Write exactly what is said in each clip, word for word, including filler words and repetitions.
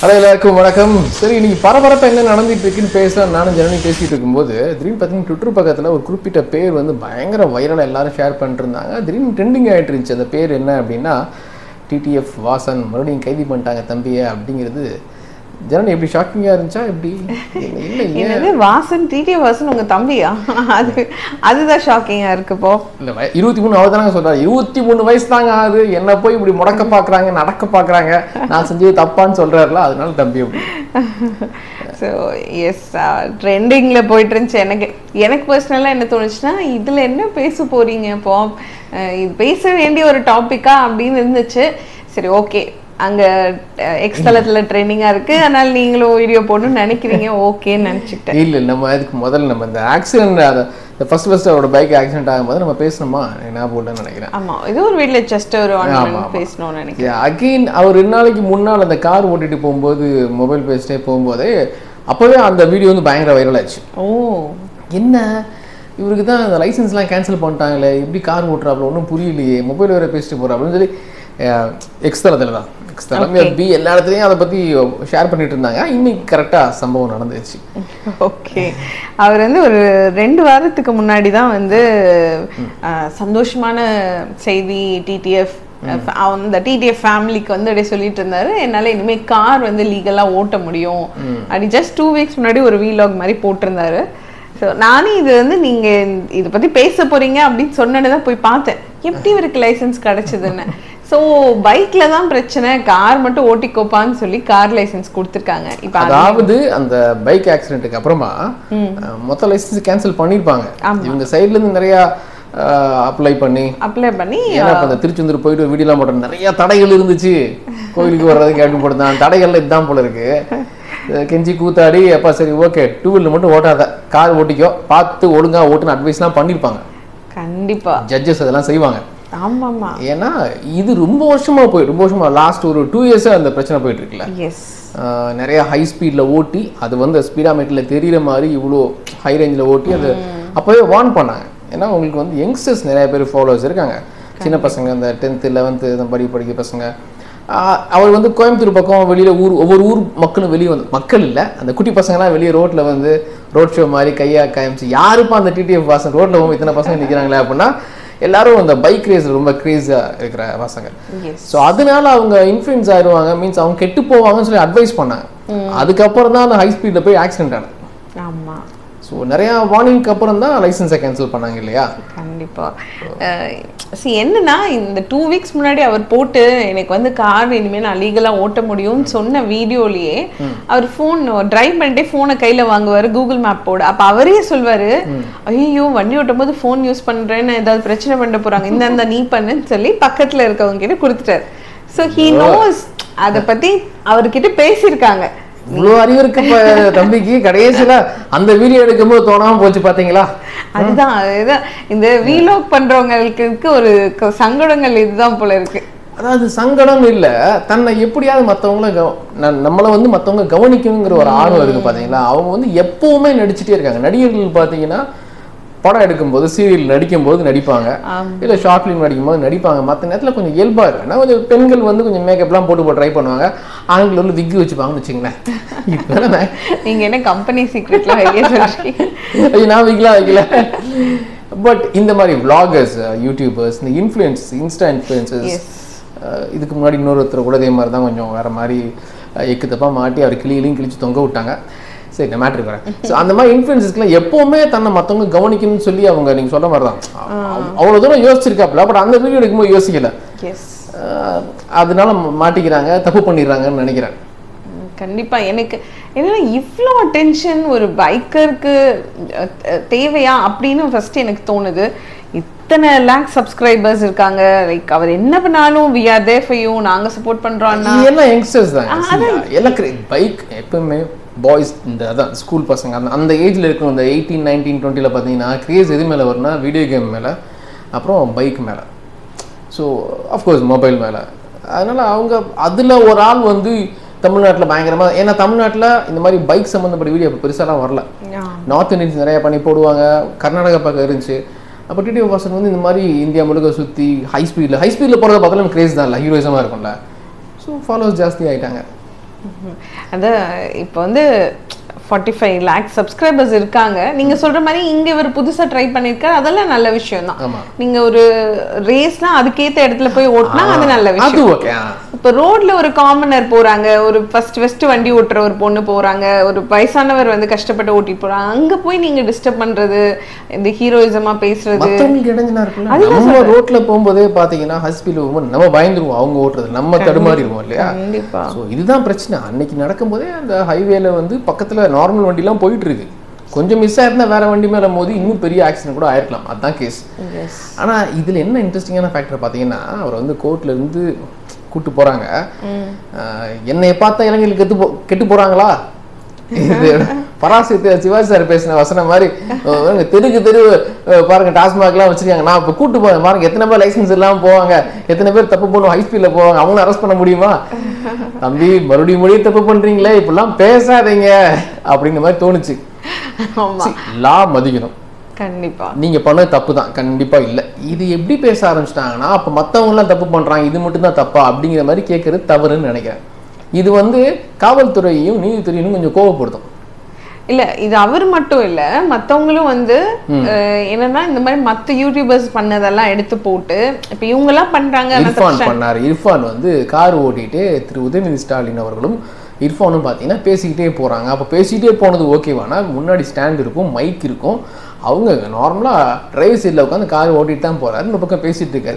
Hello எல்லாருக்கும் வணக்கம். சரி, இன்னைக்கு பரபரப்பாக என்ன நடந்துட்டு இருக்குன்னு பேசலாம் நானும் ஜனனி பேசிகிட்டு இருக்கும்போது திடீர்னு பார்த்தீங்கன்னா ட்விட்டர் பக்கத்தில் ஒரு குறிப்பிட்ட பேர் வந்து பயங்கர வைரலாக எல்லாரும் ஷேர் பண்ணிட்டு இருந்தாங்க. திடீர்னு ட்ரெண்டிங் ஆகிட்டு இருந்துச்சு. அந்த பேர் என்ன அப்படின்னா டிடிஎஃப் வாசன் மறுபடியும் கைது பண்ணிட்டாங்க தம்பியை அப்படிங்கிறது. ஜனனி எப்படி ஷாக்கிங்காக இருந்துச்சா எப்படி? என்னது வாசன் டிடிஎஃப் வாசன் உங்கள் தம்பியா? அது அதுதான் ஷாக்கிங்காக இருக்கு. இப்போ இல்லை இருபத்தி மூணு அவர் தானங்க சொல்கிறார். இருபத்தி மூணு வயசு தாங்க ஆகுது, என்ன போய் இப்படி முடக்க பார்க்குறாங்க, நடக்க பார்க்குறாங்க, நான் செஞ்சது தப்பான்னு சொல்கிறாருல, அதனால தம்பி அப்படி. ஸோ எஸ், ட்ரெண்டிங்கில் போயிட்டு இருந்துச்சு. எனக்கு எனக்கு பர்சனலாக என்ன தோணுச்சுன்னா, இதில் என்ன பேச போகிறீங்க இப்போ, இது பேச வேண்டிய ஒரு டாப்பிக்கா அப்படின்னு இருந்துச்சு. சரி, ஓகே, அங்கே எக்ஸ் தளத்தில் ட்ரெண்டிங்காக இருக்குது, அதனால் நீங்களும் வீடியோ போடணும்னு நினைக்கிறீங்க, ஓகேன்னு நினச்சிக்கிட்டேன். இல்லை, நம்ம அதுக்கு முதல்ல நம்ம இந்த ஆக்சிடென்ட், அதை ஃபர்ஸ்ட் ஃபர்ஸ்ட் அவரோட பைக் ஆக்சிடென்ட் ஆகும்போது நம்ம பேசணுமா ஞாபகம் இல்லைன்னு நினைக்கிறேன். ஆமாம், இது ஒரு வீட்டில் ஜஸ்ட் ஒரு பேசணும்னு நினைக்கிறேன். அகெயின் அவர் ரெண்டு நாளைக்கு முன்னால் அந்த கார் ஓட்டிட்டு போகும்போது மொபைல் பேசிட்டே போகும்போதே அப்போவே அந்த வீடியோ வந்து பயங்கர வைரல் ஆச்சு. ஓ, என்ன இவருக்கு தான் அந்த லைசன்ஸ்லாம் கேன்சல் பண்ணிட்டாங்களே, எப்படி கார் ஓட்டுறாப்புல ஒன்றும் புரியலையே, மொபைல் வேறு பேசிட்டு போகிறாப்புன்னு சொல்லி எக்ஸ் தளத்தில் தான் எக்ஸ் தளம் பி எல்லா இடத்துலையும் அதை பற்றி ஷேர் பண்ணிட்டு இருந்தாங்க. இன்னைக்கு கரெக்டாக சம்பவம் நடந்துச்சு. ஓகே, அவர் வந்து ஒரு ரெண்டு வாரத்துக்கு முன்னாடி தான் வந்து சந்தோஷமான செய்தி டிடிஎஃப் அந்த டிடிஎஃப் ஃபேமிலிக்கு வந்து அப்படியே சொல்லிட்டு இருந்தாரு, என்னால் இனிமேல் கார் வந்து லீகலாக ஓட்ட முடியும் அப்படி. ஜஸ்ட் டூ வீக்ஸ் முன்னாடி ஒரு வீலாக் மாதிரி போட்டிருந்தாரு. ஸோ நானே இது வந்து நீங்கள் இதை பற்றி பேச போகிறீங்க அப்படின்னு சொன்னது தான் போய் பார்த்தேன், எப்படி இவருக்கு லைசன்ஸ் கிடச்சிதுன்னு. ஸோ பைக்கில் தான் பிரச்சனை, கார் மட்டும் ஓட்டிக்கோப்பான்னு சொல்லி கார் லைசன்ஸ் கொடுத்துருக்காங்க. இப்போ அதாவது அந்த பைக் ஆக்சிடென்ட்டுக்கு அப்புறமா மொத்த லைசன்ஸ் கேன்சல் பண்ணியிருப்பாங்க. இவங்க சைட்லேருந்து நிறையா அப்ளை பண்ணி அப்ளை பண்ணி ஏன்னா அந்த திருச்செந்தூர் போயிட்டு வீடியோலாம் போட்டோம், நிறைய தடைகள் இருந்துச்சு, கோயிலுக்கு வர்றது கேட்டு போட்டுதான் தடைகள்ல இதுதான் போல இருக்கு. கெஞ்சி கூத்தாடி அப்பா சரி ஓகே டூ வீலர் மட்டும் ஓட்டாத, கார் ஓட்டிக்கோ, பார்த்து ஒழுங்கா ஓட்டுன்னு அட்வைஸ்லாம் பண்ணியிருப்பாங்க. கண்டிப்பா ஜட்ஜஸ் அதெல்லாம் செய்வாங்க. ஆமாமா, ஏன்னா இது ரொம்ப வருஷமா போய் ரொம்ப வருஷமா லாஸ்ட் ஒரு டூ இயர்ஸா அந்த பிரச்சனை போயிட்டு இருக்குல்ல. நிறைய ஹை ஸ்பீட்ல ஓட்டி அது வந்து ஸ்பீடாமீட்டர்ல தெரியுற மாதிரி இவ்வளோ ஹை ரேஞ்சில் ஓட்டி அது அப்போவே வார்ன் பண்ணாங்க. ஏன்னா உங்களுக்கு வந்து யங்ஸ்டர்ஸ் நிறைய பேர் ஃபாலோவர்ஸ் இருக்காங்க, சின்ன பசங்க, இந்த டென்த்து லெவன்த்து இந்த படி படிக்க பசங்க. அவர் வந்து கோயம்புத்தூர் பக்கம் வெளியில் ஊர் ஒவ்வொரு ஊர் மக்களும் வெளியே வந்து மக்கள் இல்லை அந்த குட்டி பசங்களாம் வெளியே ரோட்டில் வந்து ரோட் ஷோ மாதிரி கையா காமிச்சு யாருப்பா அந்த டிடிஎஃப் வாசன் ரோட்டில் போகும் இத்தனை பசங்க நிற்கிறாங்களே அப்படின்னா எல்லாரும் அந்த பைக் ரேஸ் ரொம்ப கிரேஸாக இருக்கிற பசங்க. ஸோ அதனால அவங்க இன்ஃப்ளூயன்ஸ் ஆயிடுவாங்க, மீன்ஸ் அவங்க கெட்டு போவாங்கன்னு சொல்லி அட்வைஸ் பண்ணாங்க. அதுக்கப்புறம் தான் அந்த ஹை ஸ்பீடில் போய் ஆக்சிடென்ட் ஆனது. ஆமாம், ஸோ நிறையா வார்னிங்க்கு அப்புறம் தான் லைசன்ஸை கேன்சல் பண்ணாங்க இல்லையா? கண்டிப்பாக. சரி, என்னன்னா இந்த டூ வீக்ஸ் முன்னாடி அவர் போட்டு எனக்கு வந்து கார் இனிமேல் நான் லீகலாக ஓட்ட முடியும்னு சொன்ன வீடியோலேயே அவர் ஃபோன் டிரைவ் பண்ணிட்டே ஃபோனை கையில் வாங்குவார், கூகுள் மேப் போட. அப்போ அவரே சொல்வார், ஐயோ வண்டி ஓட்டும் போது ஃபோன் யூஸ் பண்ணுறேன்னு ஏதாவது பிரச்சனை பண்ண போகிறாங்க, இந்த நீ பண்ணுன்னு சொல்லி பக்கத்தில் இருக்கவங்க கிட்ட கொடுத்துட்டாரு. ஸோ ஹீ நோஸ் அதை பற்றி அவர்கிட்ட பேசியிருக்காங்க. இவ்வளோ அறிவு இருக்கு தம்பிக்கு, கடைசியில அந்த வீடியோ எடுக்கும்போது தோணாம போச்சு பாத்தீங்களா? அதுதான் அதுதான் இந்த வீலாக் பண்றவங்களுக்கு ஒரு சங்கடங்கள் இதுதான் போல இருக்கு. அதாவது சங்கடம் இல்ல, தன்னை எப்படியாவது மற்றவங்கள நம்மளை வந்து மற்றவங்க கவனிக்கணுங்கிற ஒரு ஆர்வம் இருக்கு பாத்தீங்களா? அவங்க வந்து எப்பவுமே நடிச்சுட்டே இருக்காங்க. நடிகர்கள் பாத்தீங்கன்னா படம் எடுக்கும்போது சீரியல் நடிக்கும் போது நடிப்பாங்க, இல்லை ஷார்ட் ஃபிலிம் நடிக்கும் போது நடிப்பாங்க. மற்ற நேரத்தில் கொஞ்சம் இயல்பாக இருக்கு. ஆனால் கொஞ்சம் பெண்கள் வந்து கொஞ்சம் மேக்கப்லாம் போட்டு போட்டு ட்ரை பண்ணுவாங்க, ஆண்கள் வந்து விக்கு வச்சுப்பாங்கன்னு வச்சுங்களேன். இப்போ நீங்கள் என்ன கம்பெனி சீக்ரெட்லாம் வைக்க நான் விக்கலாம் வைக்கல. பட் இந்த மாதிரி விளாகர்ஸ், யூடியூபர்ஸ், இந்த இன்ஃப்ளூயன்ஸ் இன்ஸ்டா இன்ஃப்ளூயன்சர்ஸ், இதுக்கு முன்னாடி இன்னொருத்தர் கூட இதே மாதிரி தான் கொஞ்சம் வேறு மாதிரி எக்கு தப்பாக மாட்டி அவர் கிளியிலையும் கிழிச்சு தொங்க விட்டாங்க. சரி, நான் மேட்ருக்கு வரேன். ஸோ அந்த மாதிரி இன்ஃப்ளூயன்சஸ்க்குலாம் எப்போவுமே தன்னை மற்றவங்க கவனிக்கணும்னு சொல்லி அவங்க நீங்கள் சொல்ல மாதிரி தான் அவ்வளோ தூரம் யோசிச்சிருக்காப்புல. பட் அந்த வீடியோ எடுக்கும்போது யோசிக்கல, அதனால மாட்டிக்கிறாங்க, தப்பு பண்ணிடுறாங்கன்னு நினைக்கிறேன். கண்டிப்பா. எனக்கு என்னன்னா இவ்வளோ அட்டென்ஷன் ஒரு பைக்கருக்கு தேவையா அப்படின்னு ஃபர்ஸ்ட் எனக்கு தோணுது. இத்தனை லேக் சப்ஸ்கிரைபர்ஸ் இருக்காங்க, லைக் அவர் என்ன பண்ணாலும் we are there for you, நாங்க சப்போர்ட் பண்றோம். எல்லாம் யங்ஸ்டர்ஸ் தான் எல்லாம். பைக் எப்பவுமே பாய்ஸ், இந்த அதான் ஸ்கூல் பசங்க அந்த அந்த ஏஜில் இருக்கும். இந்த எயிட்டீன் நைன்டீன் டுவெண்ட்டியில் பார்த்தீங்கன்னா கிரேஸ் எது மேலே வரும்னா வீடியோ கேம் மேலே, அப்புறம் பைக் மேலே, ஸோ அஃப்கோர்ஸ் மொபைல் மேலே. அதனால் அவங்க அதில் ஒரு ஆள் வந்து தமிழ்நாட்டில் பயங்கரமாக, ஏன்னா தமிழ்நாட்டில் இந்த மாதிரி பைக் சம்மந்தப்பட்ட வீடியோ இப்போ பெருசாலாம் வரல. நார்த் இந்தியன்ஸ் நிறையா பண்ணி போடுவாங்க, கர்நாடகா பக்கம் இருந்துச்சு. அப்போ டிடிஎஃப் வாசன் வந்து இந்த மாதிரி இந்தியா முழுக்க சுற்றி ஹை ஸ்பீடில் ஹை ஸ்பீடில் போகிறத பார்த்தாலும் கிரேஸ் தான் இல்லை, ஹீரோயிசமாக இருக்கும்ல. ஸோ ஃபாலோவர்ஸ் ஜாஸ்தி ஆகிட்டாங்க. அது இப்போ வந்து ஃபார்ட்டி ஃபைவ் லேக் சப்ஸ்கிரைபர்ஸ் இருக்காங்க. நீங்க சொல்ற மாதிரி இங்க இவர் புதுசா ட்ரை பண்ணிருக்காரு, அதெல்லாம் நல்ல விஷயம் தான். நீங்க ஒரு ரேஸ்னா அதுக்கேத்த இடத்துல போய் ஓட்டினா அது நல்ல விஷயம். இப்ப ரோட்ல ஒரு காமனர் போறாங்க, ஒரு ஃபர்ஸ்ட் ஃபர்ஸ்ட் வண்டி ஓட்டுற ஒரு பொண்ணு போறாங்க, ஒரு வயசானவர் வந்து கஷ்டப்பட்டு ஓட்டி போறாங்க, அங்க போய் நீங்க டிஸ்டர்ப் பண்றது, இந்த ஹீரோயிசமா பேசுறது நம்ம ரோட்ல போகும்போதே பாத்தீங்கன்னா ஹஸ்பீல் நம்ம பயந்துருவோம் அவங்க ஓட்டுறது, நம்ம தடுமாறிடுவோம் இல்லையா? கண்டிப்பா. இதுதான் பிரச்சனை. அன்னைக்கு நடக்கும் போதே அந்த ஹைவேல வந்து பக்கத்துல நார்மல் வண்டிலாம் போயிட்டு இருக்கு, கொஞ்சம் மிஸ் ஆயிருந்தா வேற வண்டி மேல மோதி இன்னும் பெரிய ஆக்சிடென்ட் கூட ஆயிருக்கலாம். அதுதான் கேஸ். ஆனா இதுல என்ன இன்ட்ரெஸ்டிங்கான ஃபேக்டர் பாத்தீங்கன்னா, அவர் வந்து கோர்ட்ல இருந்து கூட்டு போறாங்க, என்னைய பார்த்தா இளைஞர்கள் கெட்டு போ கெட்டு போறாங்களா, பராசக்தி சிவாஜி சார் பேசின வசனம் மாதிரி தெருக்கு தெரு பாருங்க டாஸ்மாக்லாம் வச்சிருக்காங்க, நான் இப்போ கூட்டு போவேன் பாருங்க எத்தனை பேர் லைசன்ஸ் இல்லாம போவாங்க, எத்தனை பேர் தப்பு பண்ணுவோம், ஹைஸ்பீட்ல போவாங்க, அவங்களும் அரெஸ்ட் பண்ண முடியுமா? தம்பி மறுபடியும் மறுபடியும் தப்பு பண்றீங்களே, இப்பெல்லாம் பேசாதீங்க அப்படிங்கிற மாதிரி தோணுச்சு. லா மதிக்கணும் கண்டிப்பா. நீங்க பண்ணது தப்பு தான், கண்டிப்பா இல்ல. இது எப்படி பேச ஆரம்பிச்சிட்டாங்கன்னா, அப்ப மத்தவங்க எல்லாம் தப்பு பண்றாங்க, இது மட்டும் தான் தப்பா அப்படிங்கிற மாதிரி கேட்கறது தவறுன்னு நினைக்கிறேன். இது வந்து காவல்துறையையும் நீதித்துறையும் கொஞ்சம் கோவப்படுத்தும். இல்ல இது அவர் மட்டும் இல்ல, மத்தவங்களும் வந்து என்னன்னா இந்த மாதிரி மத்த யூடியூபர்ஸ் பண்ணதெல்லாம் எடுத்து போட்டு இப்ப இவங்க எல்லாம் பண்றாங்க. இர்ஃபான் பண்ணாரு. இர்ஃபான் வந்து கார் ஓட்டிட்டு திரு உதயநிதி ஸ்டாலின் அவர்களும் இர்ஃபானும் பாத்தீங்கன்னா பேசிக்கிட்டே போறாங்க. அப்ப பேசிக்கிட்டே போனது ஓகேவானா, முன்னாடி ஸ்டாண்ட் இருக்கும், மைக் இருக்கும், அவங்க நார்மலா டிரைவர் சீட்ல உட்காந்து கார் ஓட்டிட்டு தான் போறாரு, இந்த பக்கம் பேசிட்டு இருக்காரு.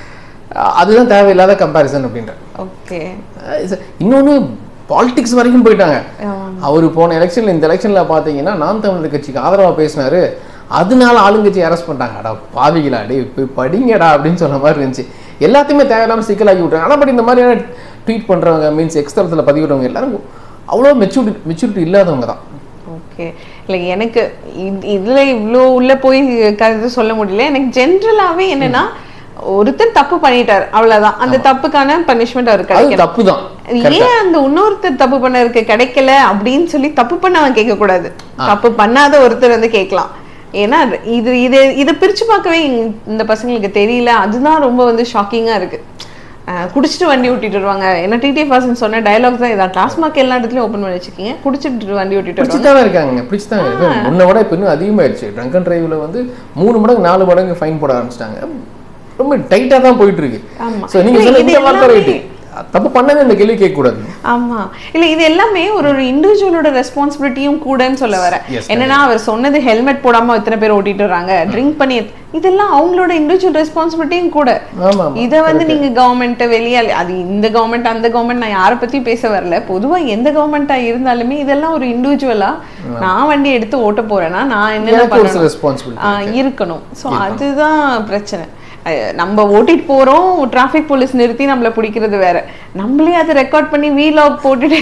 அதுதான் தேவையில்லாத கம்பேரிசன் அப்படின்ற. ஓகே. இன்னொன்னு பாலிடிக்ஸ் வரைக்கும் போயிட்டாங்க. அவரு போன எலெக்ஷன்ல இந்த எலெக்ஷன்ல பாத்தீங்கன்னா நாம் தமிழர் கட்சிக்கு ஆதரவா பேசினாரு, அதனால ஆளுங்கட்சி அரெஸ்ட் பண்ணிட்டாங்க. அடா பாவிகளா, டே போய் படிங்கடா அப்படின்னு சொன்ன மாதிரி இருந்துச்சு. எல்லாத்தையுமே தேவையில்லாம சிக்கலாக்கி விட்டாங்க. ஆனா பட் இந்த மாதிரியான ட்வீட் பண்றவங்க மீன்ஸ் எக்ஸ்தலத்துல பதிவிடுறவங்க எல்லாரும் அவ்வளோ மெச்சூரிட்டி மெச்சூரிட்டி இல்லாதவங்க தான். ஓகே. இல்லை எனக்கு இதுல இவ்வளோ உள்ள போய் கருத்து சொல்ல முடியல. எனக்கு ஜென்ரலாவே என்னன்னா, ஒருத்தர் தப்பு பண்ணிட்டார் அவ்வளவுதான், அந்த தப்புக்கான பனிஷ்மெண்ட் அவருக்கு கிடைக்கல. தப்புதான். ஏன் அந்த இன்னொருத்தர் தப்பு பண்ணருக்கு கிடைக்கல அப்படின்னு சொல்லி தப்பு பண்ணவன் கேட்க கூடாது, தப்பு பண்ணாத ஒருத்தர் வந்து கேட்கலாம். ஏன்னா இது இது இதை பிரிச்சு பார்க்கவே இந்த பசங்களுக்கு தெரியல. அதுதான் ரொம்ப வந்து ஷாக்கிங்கா இருக்கு. குடிச்சிட்டு வண்டி ஓட்டிட்டு வருவாங்க. ஏன்னா டிடிஎஃப் வாசன் சொன்ன டயலாக் தான் இதான். டாஸ்மாக் எல்லா இடத்துலயும் ஓப்பன் பண்ணி வச்சுக்கீங்க, குடிச்சிட்டு வண்டி ஓட்டிட்டு வருவாங்க. இருக்காங்க பிடிச்சுதான் இருக்காங்க. முன்ன விட இப்ப இன்னும் அதிகமாயிருச்சு. ட்ரங்க் அண்ட் டிரைவ்ல வந்து மூணு மடங்கு நாலு மடங்கு ஃபைன் போட ஆரம்பிச்சிட்டாங்க. ரொம்ப டைட்டா தான் போயிட்டு இருக்கு. சோ நீங்க சொல்ல இந்த வார்த்தை ரைட், தப்பு பண்ணவே இந்த கேள்வி கேட்க கூடாது. ஆமா இல்ல இது எல்லாமே ஒரு ஒரு இண்டிவிஜுவலோட ரெஸ்பான்சிபிலிட்டியும் கூடன்னு சொல்ல வர. என்னன்னா அவர் சொன்னது ஹெல்மெட் போடாம எத்தனை பேர் ஓட்டிட்டு வராங்க, ட்ரிங்க் பண்ணி, இதெல்லாம் அவங்களோட இண்டிவிஜுவல் ரெஸ்பான்சிபிலிட்டியும் கூட. இதை வந்து நீங்க கவர்மெண்ட் வெளியே, அது இந்த கவர்மெண்ட் அந்த கவர்மெண்ட் நான் யாரை பத்தியும் பேச வரல, பொதுவா எந்த கவர்மெண்டா இருந்தாலுமே இதெல்லாம் ஒரு இண்டிவிஜுவலா நான் வண்டி எடுத்து ஓட்ட போறேன்னா நான் என்னென்ன பண்ணணும் இருக்கணும். ஸோ அதுதான் பிரச்சனை. நம்ம ஓட்டிட்டு போறோம், டிராஃபிக் போலீஸ் நிறுத்தி நம்மள பிடிக்கிறது வேற, நம்மளே அதை ரெக்கார்ட் பண்ணி வீலாக் போட்டுட்டு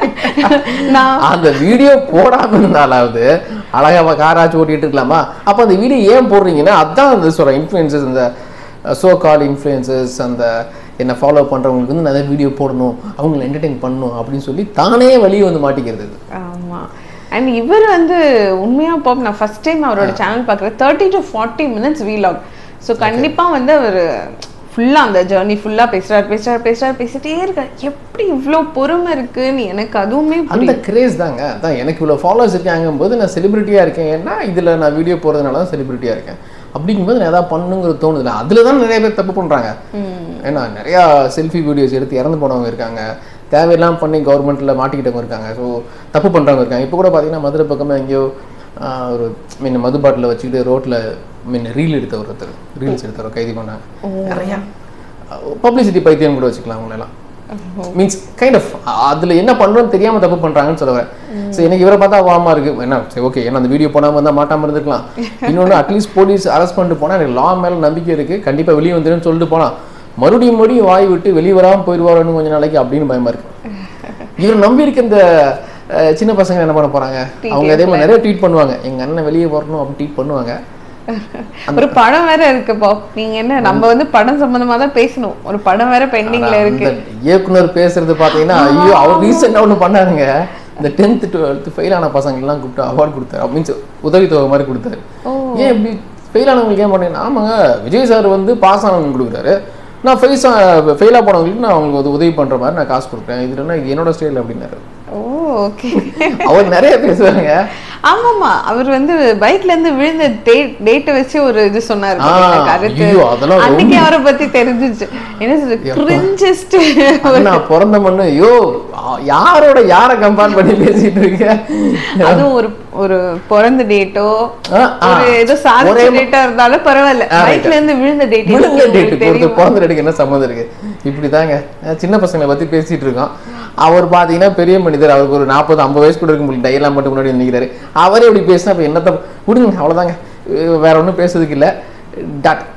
அந்த வீடியோ போடாம இருந்தாலாவது அழகா காராச்சு ஓட்டிட்டு இருக்கலாமா? அப்ப அந்த வீடியோ ஏன் போடுறீங்கன்னா அதான் அந்த சொல்ற இன்ஃப்ளூயன்சர்ஸ், அந்த சோ கால் இன்ஃப்ளூயன்சர்ஸ், அந்த என்ன ஃபாலோ பண்றவங்களுக்கு வந்து நிறைய வீடியோ போடணும், அவங்களை என்டர்டெயின் பண்ணணும் அப்படின்னு சொல்லி தானே வெளியே வந்து மாட்டிக்கிறது. ஆமா. அண்ட் இவர் வந்து உண்மையா பாப், நான் ஃபர்ஸ்ட் டைம் அவரோட சேனல் பார்க்குறேன், தேர்ட்டி டு ஃபார்ட்டி மினிட்ஸ் வீலாக். ஸோ கண்டிப்பாக வந்து அவர் ஃபுல்லாக அந்த ஜேர்னி ஃபுல்லாக பேசுகிறார் பேசுகிறார் பேசுகிறார் பேசிட்டே இருக்கார். எப்படி இவ்வளோ பொறுமை இருக்குன்னு எனக்கு அதுவுமே அந்த கிரேஸ் தாங்க. அதான் எனக்கு இவ்வளோ ஃபாலோவர்ஸ் இருக்காங்கும் போது நான் செலிபிரிட்டியாக இருக்கேன், ஏன்னா இதில் நான் வீடியோ போகிறதுனால தான் செலிபிரிட்டியாக இருக்கேன். அப்படிங்கும்போது நான் எதாவது பண்ணுங்கிறது தோணுதில்ல. அதில் தான் நிறைய பேர் தப்பு பண்ணுறாங்க. ஏன்னா நிறையா செல்ஃபி வீடியோஸ் எடுத்து இறந்து போனவங்க இருக்காங்க, தேவையெல்லாம் பண்ணி கவர்மெண்ட்டில் மாட்டிக்கிட்டவங்க இருக்காங்க, ஸோ தப்பு பண்ணுறவங்க இருக்காங்க. இப்போ கூட பார்த்தீங்கன்னா மதுரை பக்கமாக எங்கேயோ ஒரு மீன் மது பாட்டில் வச்சுக்கிட்டு ரோட்டில் மீன் ரீல் எடுத்த ஒருத்தர் ரீல்ஸ் எடுத்தவர் கைது பண்ணாங்க. நிறையா பப்ளிசிட்டி பைத்தியம் கூட வச்சுக்கலாம் அவங்களெல்லாம். மீன்ஸ் கைண்ட் ஆஃப் அதில் என்ன பண்ணுறோன்னு தெரியாமல் தப்பு பண்ணுறாங்கன்னு சொல்லுவேன். ஸோ எனக்கு இவரை பார்த்தா வாமா இருக்கு, என்ன சரி ஓகே, ஏன்னா அந்த வீடியோ போடாமல் இருந்தால் மாட்டாமல் இருந்துருக்கலாம். இன்னொன்று அட்லீஸ்ட் போலீஸ் அரெஸ்ட் பண்ணிட்டு போனால் எனக்கு லா மேலே நம்பிக்கை இருக்குது, கண்டிப்பாக வெளியே வந்துடுன்னு சொல்லிட்டு போனால் மறுபடியும் மறுபடியும் வாய் விட்டு வெளியே வராமல் போயிடுவாருன்னு கொஞ்சம் நாளைக்கு அப்படின்னு பயமா இருக்கு. இவர் நம்பி இருக்க இந்த சின்ன பசங்க என்ன பண்ண போறாங்க, அவங்க அதே மாதிரி நிறைய ட்வீட் பண்ணுவாங்க, எங்க அண்ணன் வெளியே வரணும் அப்படி ட்வீட் பண்ணுவாங்க. ஒரு படம் வேற இருக்குப்பா, நீங்க என்ன நம்ம வந்து படம் சம்பந்தமா தான் பேசணும், ஒரு படம் வேற பெண்டிங்ல இருக்கு. இயக்குனர் பேசுறது பாத்தீங்கன்னா ஐயோ அவர் ரீசெண்டா ஒண்ணு பண்ணாருங்க, இந்த டென்த் டுவெல்த் ஃபெயில் ஆன பசங்க எல்லாம் கூப்பிட்டு அவார்டு கொடுத்தாரு, மீன்ஸ் உதவித்தொகை மாதிரி கொடுத்தாரு. ஏன் இப்படி ஃபெயில் ஆனவங்களுக்கு ஏன் பண்ணீங்கன்னா, ஆமாங்க விஜய் சார் வந்து பாஸ் ஆனவங்க கொடுக்குறாரு, நான் ஃபெயிஸா ஃபெயிலாக போனவங்களுக்கு நான் அவங்களுக்கு உதவி பண்ற மாதிரி நான் காசு கொடுக்குறேன், இதுனா இது என்னோட ஸ்டைல் அப்படின்னாரு. ஓ ஓகே. அவர் நிறைய பேசுவாங்க. ஆமாமா, அவர் வந்து பைக்ல இருந்து விழுந்த டேட்டை வச்சு ஒரு இது சொன்னாரு கருத்து. அன்னைக்கு அவரை பத்தி தெரிஞ்சிச்சு. என்ன சொல்றது, கிரிஞ்சஸ்ட். நான் பிறந்த மண்ணு, ஐயோ யாரோட யாரை கம்பேர் பண்ணி பேசிட்டு இருக்க. அதுவும் ஒரு ஒரு பிறந்த டேட்டோ ஒரு ஏதோ சாதிச்ச டேட்டா இருந்தாலும் பரவாயில்ல, பைக்ல இருந்து விழுந்த டேட் பிறந்த டேட்டுக்கு என்ன சம்மந்தம் இருக்கு? இப்படிதாங்க சின்ன பசங்களை பத்தி பேசிட்டு இருக்கோம். அவர் பாத்தீங்கன்னா பெரிய மனிதர், அவருக்கு ஒரு நாற்பது ஐம்பது வயசு கூட இருக்க முடியல, டையெல்லாம் மட்டும் முன்னாடி நினைக்கிறாரு. அவரே இப்படி பேசினா அப்ப என்னத்த விடுங்க, அவ்வளவுதாங்க, வேற ஒன்றும் பேசுறதுக்கு இல்லை. டாட்.